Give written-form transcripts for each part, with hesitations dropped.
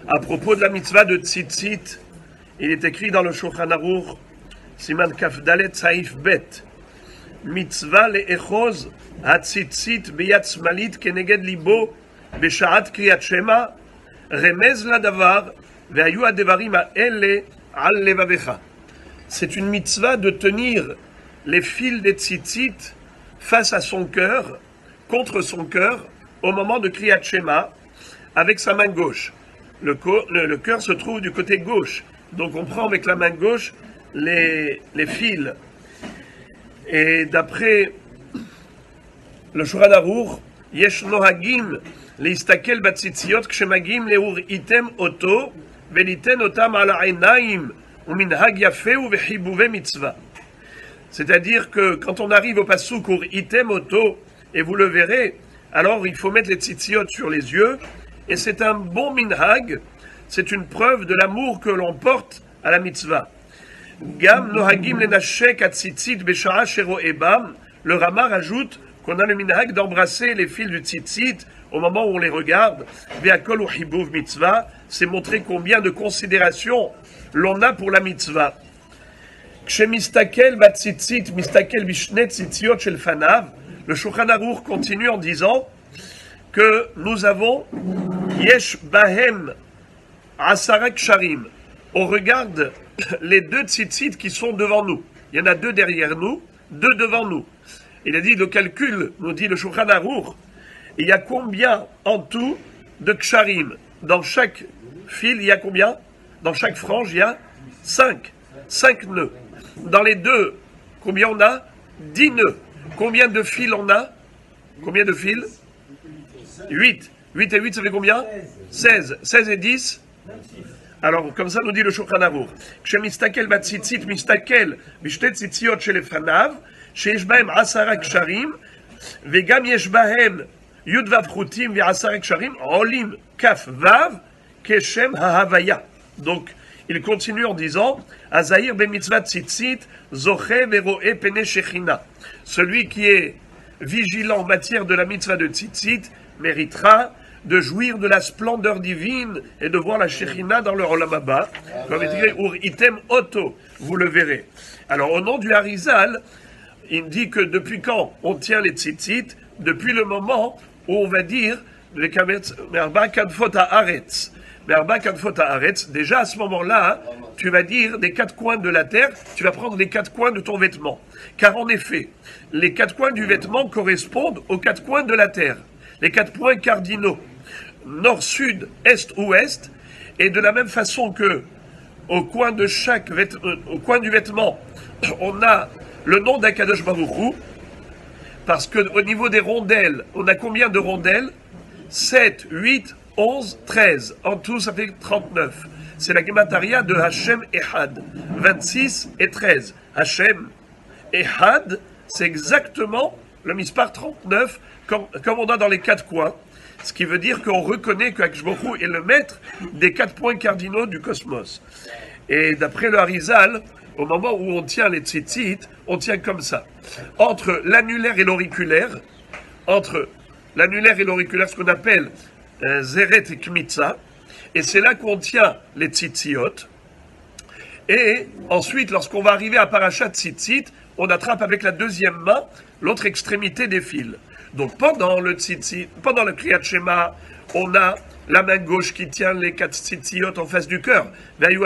À propos de la mitzvah de tzitzit, il est écrit dans le Shulchan Aruch, Siman Kaf Dalet Saif Bet, mitzvah le'echoz hatzitzit biyad smalit keneged libo b'sha'at kriyat shema remez ladavar ve'ayu adevarim ha'ele al levavecha. C'est une mitzvah de tenir les fils des tzitzit face à son cœur, contre son cœur, au moment de kriyat shema, avec sa main gauche. Le cœur se trouve du côté gauche, donc on prend avec la main gauche les fils. Et d'après le Shulchan Aruch, yesh nohagim leistakel batzitziot kshemagim leur item oto veliten otam ala einaim uminhag yafeu vechibuve mitzvah. C'est-à-dire que quand on arrive au pasuk ur item oto, et vous le verrez, alors il faut mettre les tzitziot sur les yeux, et c'est un bon minhag, c'est une preuve de l'amour que l'on porte à la mitzvah. Gam nohagim lenashek atzitzit besha'a shero ebam. Le Rama rajoute qu'on a le minhag d'embrasser les fils du tzitzit au moment où on les regarde. Ve'akol u hibuv mitzvah, c'est montrer combien de considération l'on a pour la mitzvah. Kshemistakel batzitzit mistakel bishne tzitziot shel fanav. Le Shulchan Aruch continue en disant que nous avons yesh bahem asara ksharim. On regarde les deux tzitzit qui sont devant nous. Il y en a deux derrière nous, deux devant nous. Il a dit le calcul, nous dit le Shulchan Aruch, il y a combien en tout de ksharim? Dans chaque fil, il y a combien? Dans chaque frange, il y a 5 nœuds. Dans les deux, combien on a? 10 nœuds. Combien de fils on a? Combien de fils? 8. 8 et 8, ça fait combien? 16. 16 et 10? Alors, comme ça nous dit le Shulchan Aruch. Kshemistakel batzitzit mistakel bishte tzitziot shel fanav, sheyesh bahem 10 ksharim, vegam yesh bahem yud vav chutim ve'asara ksharim, olim kaf vav keshem ha'havaya. Donc, il continue en disant, Azahir be mitzvah tzitzit, zoche veroe pene shechina. Celui qui est vigilant en matière de la mitzvah de tzitzit méritera de jouir de la splendeur divine et de voir la Shechina dans le Olam Haba, comme est écrit Ur item oto, vous le verrez. Alors au nom du Harizal, il dit que depuis quand on tient les tzitzit, depuis le moment où on va dire Merba kadfot haaretz. Merba kadfot haaretz, déjà à ce moment-là, tu vas dire des 4 coins de la terre, tu vas prendre les 4 coins de ton vêtement. Car en effet, les 4 coins du vêtement correspondent aux 4 coins de la terre. Les 4 points cardinaux. Nord, sud, est, ouest, et de la même façon que au coin de au coin du vêtement, on a le nom d'Akadosh Baruch Hu, parce qu'au niveau des rondelles, on a combien de rondelles? 7, 8, 11, 13. En tout, ça fait 39. C'est la Gemataria de Hashem Ehad. 26 et 13. Hashem Ehad, c'est exactement le mispar 39, comme on a dans les 4 coins. Ce qui veut dire qu'on reconnaît que Akadosh Baruch Hu est le maître des 4 points cardinaux du cosmos. Et d'après le Harizal, au moment où on tient les tzitzit, on tient comme ça. Entre l'annulaire et l'auriculaire, ce qu'on appelle Zeret et Kmitza, et c'est là qu'on tient les tzitziot. Et ensuite, lorsqu'on va arriver à Parashat Tzitzit, on attrape avec la deuxième main l'autre extrémité des fils. Donc pendant le tzitzit, pendant le Kriyat Shema, on a la main gauche qui tient les 4 tzitziot en face du cœur. Mais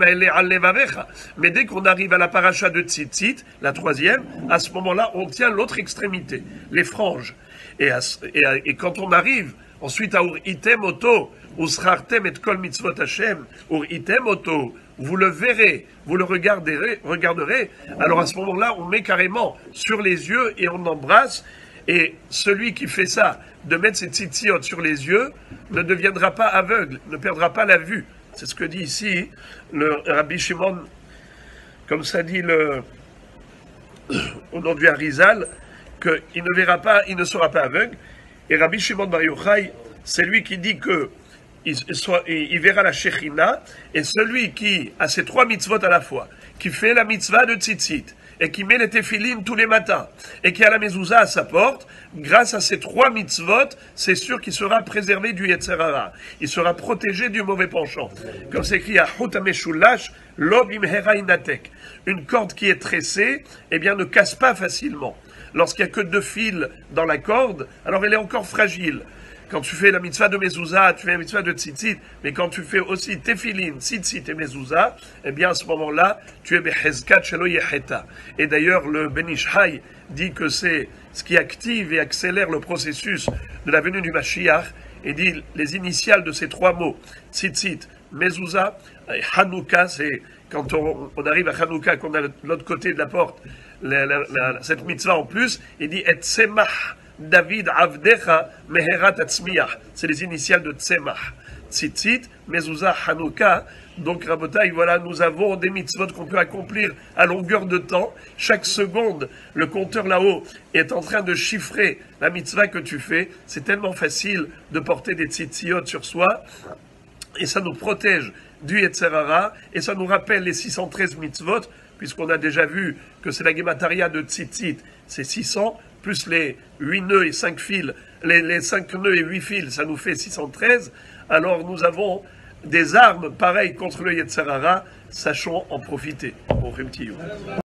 dès qu'on arrive à la paracha de tzitzit, la troisième, à ce moment-là, on tient l'autre extrémité, les franges. Et quand on arrive ensuite à Ur item oto, usrartem et kol mitzvot Hashem, Ur item oto, vous le verrez, vous le regarderez. Alors à ce moment-là, on met carrément sur les yeux et on embrasse. Et celui qui fait ça, de mettre ses tzitziot sur les yeux, ne deviendra pas aveugle, ne perdra pas la vue. C'est ce que dit ici le Rabbi Shimon, comme ça dit au nom du Harizal, qu'il ne verra pas, il ne sera pas aveugle. Et Rabbi Shimon Bar Yochai, c'est lui qui dit que il verra la Shechina, et celui qui a ces 3 mitzvot à la fois, qui fait la mitzvah de tzitzit, et qui met les téphilines tous les matins, et qui a la mezouza à sa porte, grâce à ces 3 mitzvot, c'est sûr qu'il sera préservé du Yetzer Hara. Il sera protégé du mauvais penchant. Comme c'est écrit à Chut HaMeshulash, Lo bimhera inatek. Une corde qui est tressée, eh bien, ne casse pas facilement. Lorsqu'il n'y a que 2 fils dans la corde, alors elle est encore fragile. Quand tu fais la mitzvah de mezouza, tu fais la mitzvah de tzitzit, mais quand tu fais aussi tefilin, tzitzit et mezouza, eh bien à ce moment-là, tu es behezkat shelo yecheta. Et d'ailleurs, le Ben Ish Hai dit que c'est ce qui active et accélère le processus de la venue du Mashiach, et dit les initiales de ces 3 mots, tzitzit, mezouza, et Hanouka, c'est quand on arrive à Hanouka, qu'on a de l'autre côté de la porte, cette mitzvah en plus, il dit et tzemach. David Avdecha Meherat Atzmiach. C'est les initiales de Tzemach. Tzitzit, Mezouza, Hanouka. Donc, Rabotai, voilà, nous avons des mitzvot qu'on peut accomplir à longueur de temps. Chaque seconde, le compteur là-haut est en train de chiffrer la mitzvah que tu fais. C'est tellement facile de porter des tzitziot sur soi. Et ça nous protège du Yetzer Hara. Et ça nous rappelle les 613 mitzvot, puisqu'on a déjà vu que c'est la Gemataria de Tzitzit, c'est 600. Plus les 8 nœuds et 5 fils, les 5 nœuds et 8 fils, ça nous fait 613. Alors nous avons des armes pareilles contre le Yetzer Hara, sachons en profiter. Bon,